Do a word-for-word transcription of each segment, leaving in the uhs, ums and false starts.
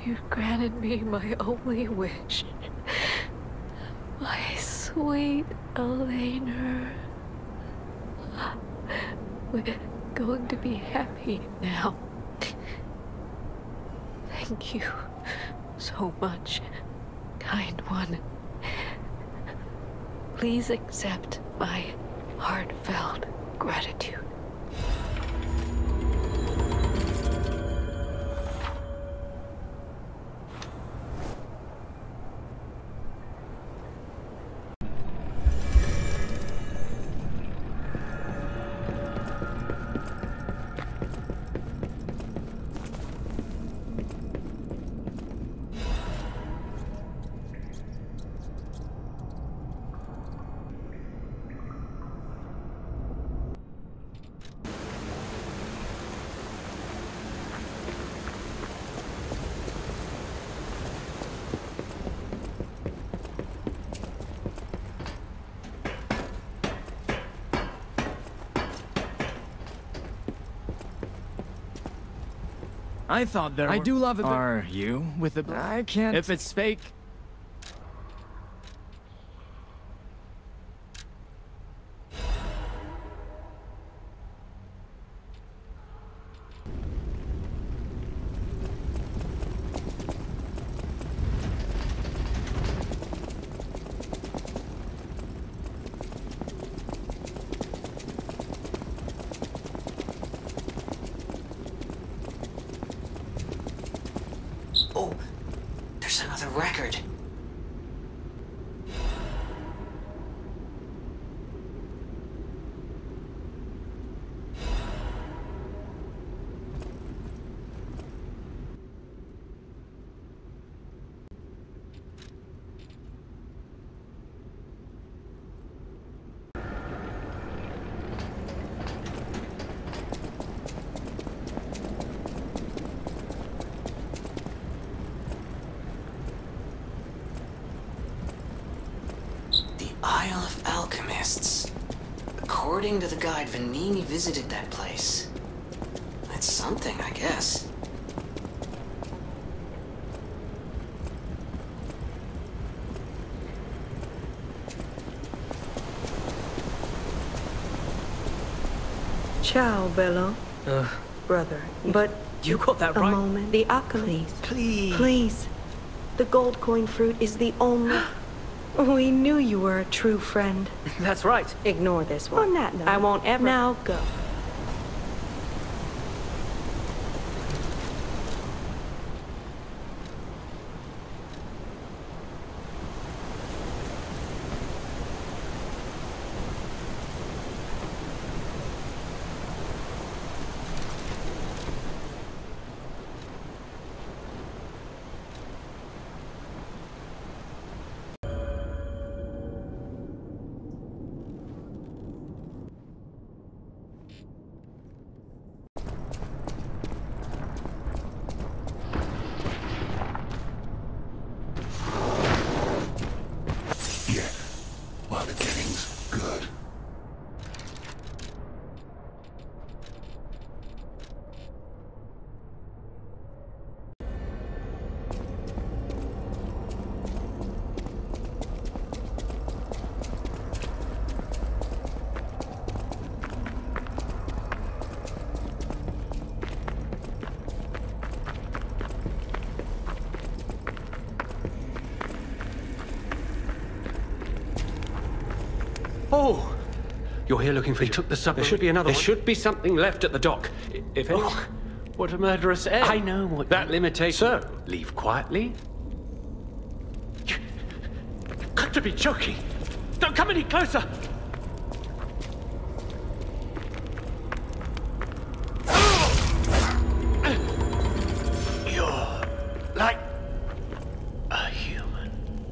You granted me my only wish. My sweet Elena. We're going to be happy now. Thank you so much, kind one. Please accept my heartfelt gratitude. I thought there I were... do love it, but... Are you with the... I can't... If it's fake... Oh, there's another record. Isle of Alchemists. According to the guide, Venigni visited that place. That's something, I guess. Ciao, Bello. Uh, Brother. But you got that a right. moment. The alchemies. Please. Please. The gold coin fruit is the only... We knew you were a true friend. That's right. Ignore this one. On that note, I won't ever... Now go. Oh! You're here looking for... They took the submarine. There should be another There one. should be something left at the dock. I- If any... Oh, what a murderous end. I know what... That limitation... Sir. Leave quietly. You've got to be joking. Don't come any closer. You're like a human.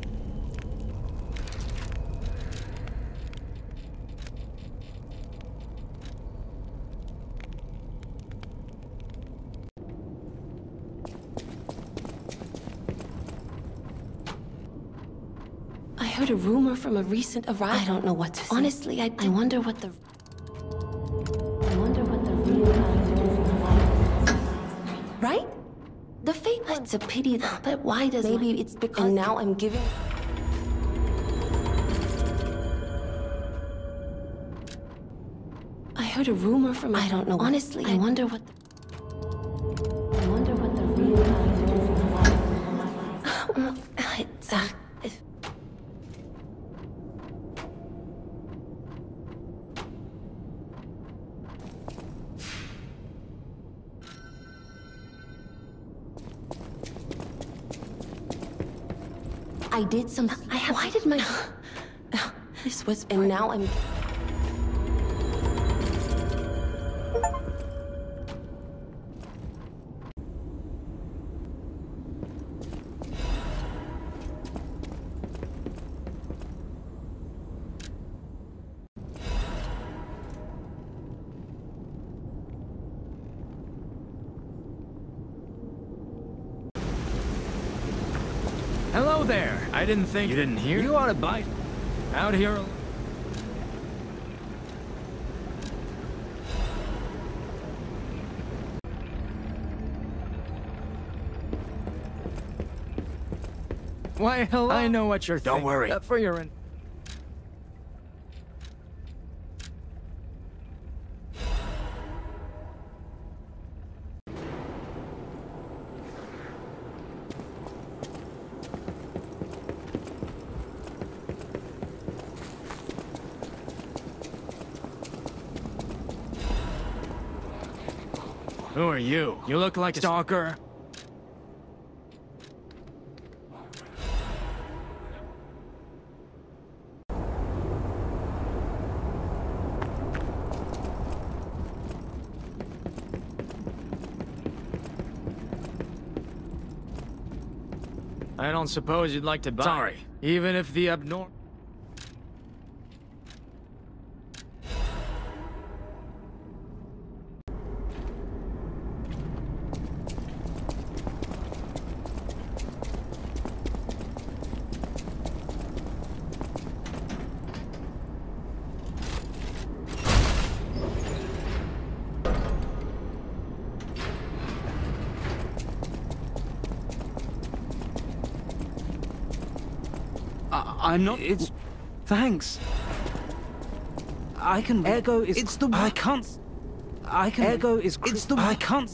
I heard a rumor from a recent arrival. I don't know what to say. Honestly, I, I wonder what the... I wonder what the real... Right? The Fate it's a pity though. But why does maybe my... it's because and now I'm giving. I heard a rumor from. I don't know. Honestly, I, I wonder what. The... I wonder what the real. It's uh. If... I did some. I have. Why did my? This was. And now I'm. Hello there. I didn't think you didn't hear. You ought to bite. Out here. Why, hello. I know what you're thinking. Don't worry. Uh, for your. In Who are you? You look like a stalker. I don't suppose you'd like to buy. Sorry. Even if the abnormal. I'm not. It's. Thanks. I can. Ergo is. It's the. I can't. I can. Ergo is. It's the. I can't.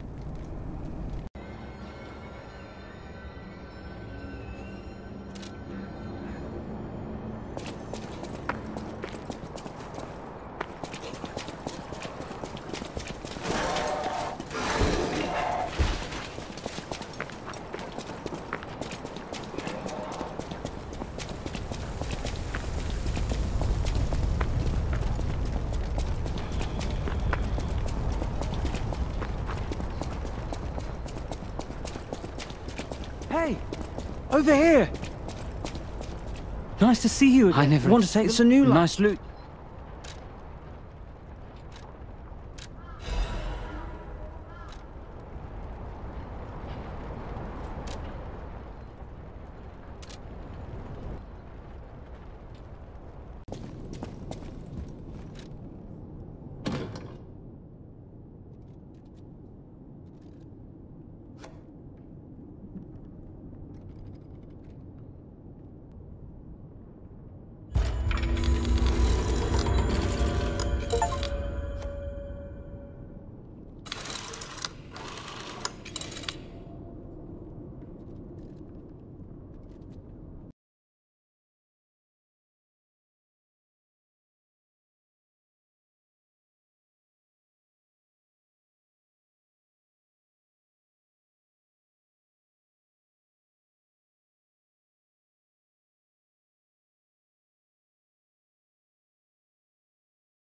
Hey! Over here! Nice to see you again. I never want to say it's a new life. Nice loot.